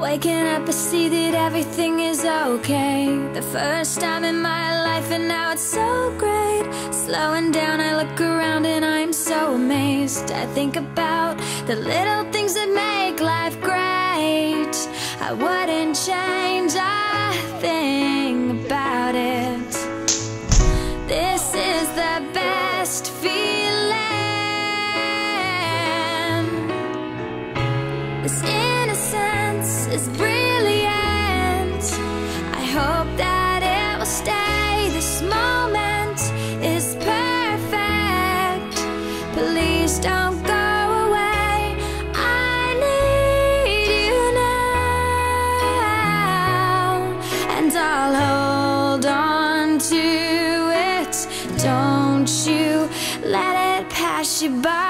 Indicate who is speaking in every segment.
Speaker 1: Waking up, I see that everything is okay. The first time in my life, and now it's so great. Slowing down, I look around and I'm so amazed. I think about the little things that make life great. I wouldn't change a thing about it. This is the best feeling. This innocence is brilliant. I hope that it will stay. This moment is perfect. Please don't go away. I need you now, and I'll hold on to it. Don't you let it pass you by.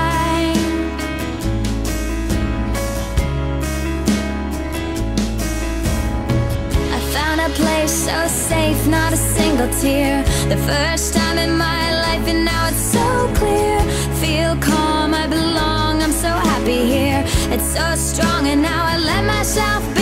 Speaker 1: A place so safe, not a single tear. The first time in my life, and now it's so clear. Feel calm, I belong, I'm so happy here. It's so strong, and now I let myself